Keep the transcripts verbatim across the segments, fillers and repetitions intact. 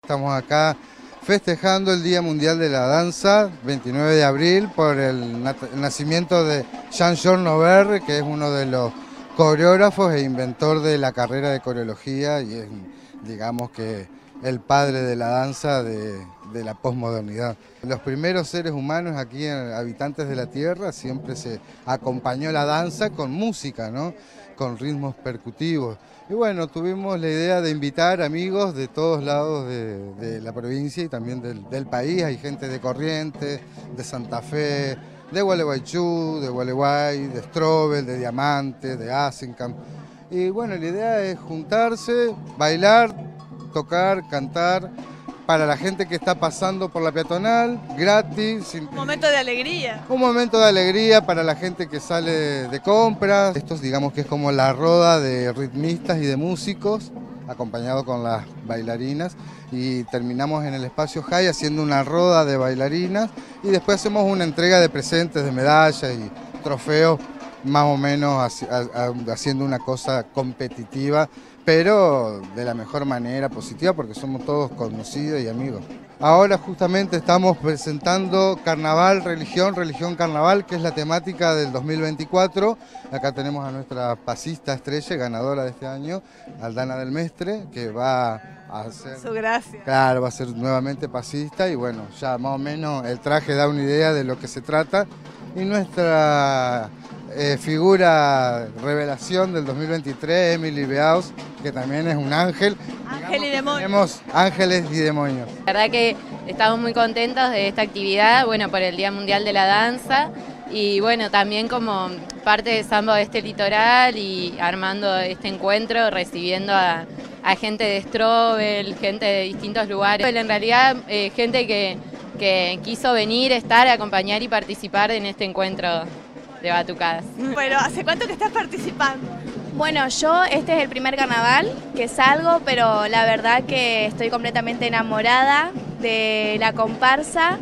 Estamos acá festejando el Día Mundial de la Danza, veintinueve de abril, por el nacimiento de Jean-Georges Noverre, que es uno de los coreógrafos e inventor de la carrera de coreología y es, digamos que, el padre de la danza de, de la posmodernidad. Los primeros seres humanos aquí, habitantes de la Tierra, siempre se acompañó la danza con música, ¿no? Con ritmos percutivos. Y bueno, tuvimos la idea de invitar amigos de todos lados de, de la provincia y también del, del país. Hay gente de Corrientes, de Santa Fe, de Gualeguaychú, de Gualeguay, de Strobel, de Diamante, de Asencamp. Y bueno, la idea es juntarse, bailar, tocar, cantar, para la gente que está pasando por la peatonal, gratis. Un momento de alegría. Un momento de alegría para la gente que sale de compras. Esto digamos que es como la roda de ritmistas y de músicos, acompañado con las bailarinas, y terminamos en el espacio Jai haciendo una roda de bailarinas y después hacemos una entrega de presentes, de medallas y trofeos, más o menos haciendo una cosa competitiva, pero de la mejor manera, positiva, porque somos todos conocidos y amigos. Ahora justamente estamos presentando Carnaval, Religión, Religión, Carnaval, que es la temática del dos mil veinticuatro. Acá tenemos a nuestra pasista estrella, ganadora de este año, Aldana del Mestre, que va a hacer... Su gracia. Claro, va a ser nuevamente pasista y bueno, ya más o menos el traje da una idea de lo que se trata. Y nuestra eh, figura revelación del dos mil veintitrés, Emily Beaus, que también es un ángel. Ángel y demonio. Tenemos ángeles y demonios. La verdad que estamos muy contentos de esta actividad, bueno, por el Día Mundial de la Danza y bueno, también como parte de Samba de este litoral y armando este encuentro, recibiendo a, a gente de Strobel, gente de distintos lugares. En realidad, eh, gente que, que quiso venir, estar, acompañar y participar en este encuentro de batucadas. Bueno, ¿hace cuánto que estás participando? Bueno, yo este es el primer carnaval que salgo, pero la verdad que estoy completamente enamorada de la comparsa.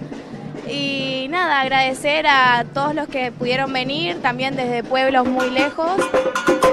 Y nada, agradecer a todos los que pudieron venir, también desde pueblos muy lejos.